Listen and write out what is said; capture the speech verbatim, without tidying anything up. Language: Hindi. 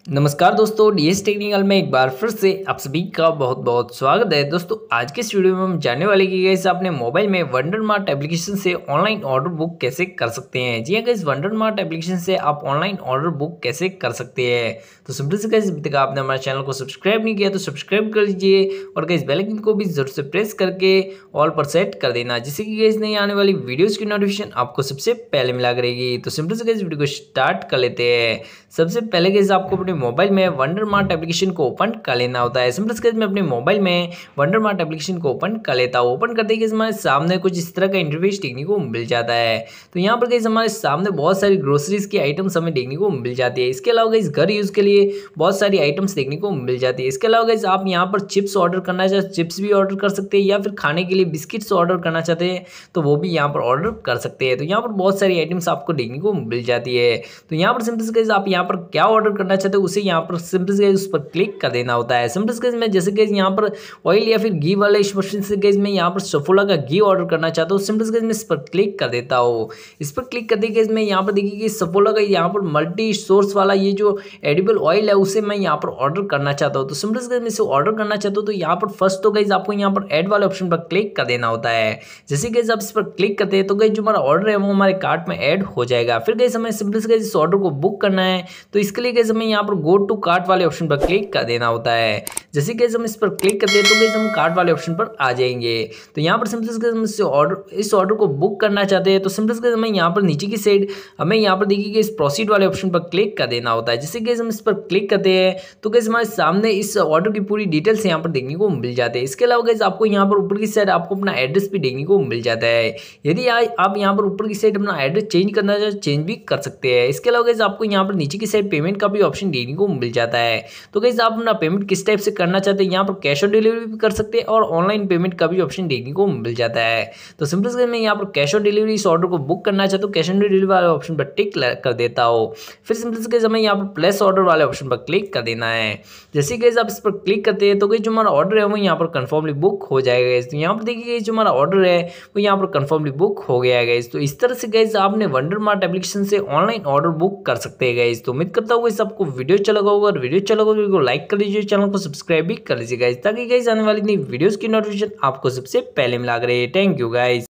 नमस्कार दोस्तों, डीएस टेक्निकल में एक बार फिर से आप सभी का बहुत बहुत स्वागत है। दोस्तों आज के इस वीडियो में हम जानने वाले कि गाइस अपने मोबाइल में वंडर मार्ट एप्लीकेशन से ऑनलाइन ऑर्डर बुक कैसे कर सकते हैं। जी हाँ गाइस, वंडर मार्ट एप्लीकेशन से आप ऑनलाइन ऑर्डर बुक कैसे कर सकते हैं। तो सिंपल से गाइस, अभी तक आपने हमारे चैनल को सब्सक्राइब नहीं किया तो सब्सक्राइब कर लीजिए और गाइस बेल आइकन को भी जरूर से प्रेस करके ऑल पर सेट कर देना, जिससे कि गाइस नई आने वाली वीडियोज़ की नोटिफिकेशन आपको सबसे पहले मिला करेगी। तो सिंपल से गाइस वीडियो को स्टार्ट कर लेते हैं। सबसे पहले गाइस आपको अपने मोबाइल में वंडर मार्ट एप्लीकेशन को ओपन कर लेना होता है। सिंपल से मैं अपने मोबाइल में वंडर मार्ट एप्लीकेशन को ओपन कर लेता हूँ। ओपन करते ही हमारे सामने कुछ इस तरह का इंटरफेस देखने को मिल जाता है। तो यहाँ पर गाइस हमारे सामने बहुत सारी ग्रोसरीज की आइटम्स हमें देखने को मिल जाती है। इसके अलावा गाइस घर यूज़ के लिए बहुत सारी आइटम्स देखने को मिल जाती है। इसके अलावा गाइस आप यहाँ पर चिप्स ऑर्डर करना चाहते हैं, चिप्स भी ऑर्डर कर सकते हैं, या फिर खाने के लिए बिस्किट्स ऑर्डर करना चाहते हैं तो वो भी यहाँ पर ऑर्डर कर सकते हैं। तो यहाँ पर बहुत सारी आइटम्स आपको देखने को मिल जाती है। तो यहाँ पर सिंपल से गाइस आप यहाँ पर क्या ऑर्डर करना चाहते हो उसे यहाँ पर सिंपल से उस पर क्लिक कर देना होता है। सिंपल से मैं जैसे कि यहाँ पर ऑयल या फिर घी वाले इस मशीन से गाइस मैं यहाँ पर सफोला का घी ऑर्डर करना चाहता हूँ। सिंपल से मैं इस पर क्लिक कर देता हूँ। इस पर क्लिक करते गाइस मैं यहाँ पर देखिए कि सफोला का यहाँ पर मल्टी सोर्स वाला ये जो एडिबल ऑयल है उसे मैं यहाँ पर ऑर्डर करना चाहता हूँ। तो सिंपल से मैं इसे ऑर्डर करना चाहता हूँ तो यहाँ पर फर्स्ट तो गाइस आपको यहाँ पर ऐड वाले ऑप्शन पर क्लिक कर देना होता है। जैसे गाइस आप इस पर क्लिक करते हैं तो गाइस जो हमारा ऑर्डर है वो हमारे कार्ट में ऐड हो जाएगा। फिर गाइस हमें सिंपल से गाइस इस ऑर्डर को बुक करना है तो इसके लिए गाइस हमें यहाँ पर गो टू कार्ट वाले ऑप्शन पर क्लिक कर देना होता है। जैसे कि हम इस पर क्लिक करते हैं तो गाइस हम कार्ट वाले ऑप्शन पर आ जाएंगे। तो यहाँ पर सिंपल से हम इस ऑर्डर इस ऑर्डर को बुक करना चाहते हैं तो सिंपल से हमें यहाँ पर नीचे की साइड हमें यहाँ पर देखिए इस प्रोसीड वाले ऑप्शन पर क्लिक कर देना होता है। जैसे कि हम इस पर क्लिक करते हैं तो गाइस हमारे सामने इस ऑर्डर की पूरी डिटेल्स यहाँ पर देखने को मिल जाते हैं। इसके अलावा गाइस आपको यहाँ पर ऊपर की साइड आपको अपना एड्रेस भी देखने को मिल जाता है। यदि आप यहाँ पर ऊपर की साइड अपना एड्रेस चेंज करना चाहते चेंज भी कर सकते हैं। इसके अलावा गाइस आपको यहाँ पर नीचे की साइड पेमेंट का भी ऑप्शन देखने को मिल जाता है। तो गाइस आप अपना पेमेंट किस टाइप से करना चाहते हैं, यहाँ पर कैश ऑन डिलीवरी भी कर सकते हैं और ऑनलाइन पेमेंट का भी ऑप्शन देखने को मिल जाता है। तो सिंपल से मैं यहाँ पर कैश ऑन डिलीवरी इस ऑर्डर को बुक करना चाहता हूँ, कैश ऑन डिलीवरी वाले ऑप्शन पर टिक कर देता हूँ। फिर सिंपल से हमें यहाँ पर प्लेस ऑर्डर वाले ऑप्शन पर क्लिक कर देना है। जैसे कि आप इस पर क्लिक करते हैं तो गाइस जो हमारा ऑर्डर है वो यहाँ पर कंफर्मली बुक हो जाएगा। तो यहाँ पर देखिए जो हमारा ऑर्डर है वो यहाँ पर कंफर्मली बुक हो गया है। तो इस तरह से गाइस आपने वंडर मार्ट एप्लीकेशन से ऑनलाइन ऑर्डर बुक कर सकते हैं गाइस। तो उम्मीद करता हूँ गाइस आपको वीडियो अच्छा लगा होगा और वीडियो अच्छा लगा तो वीडियो को लाइक कर लीजिए, चैनल को सब्सक्राइब भी कर लीजिए गाइस, ताकि गाइस आने वाली नई वीडियोस की नोटिफिकेशन आपको सबसे पहले मिला करे। Thank you guys.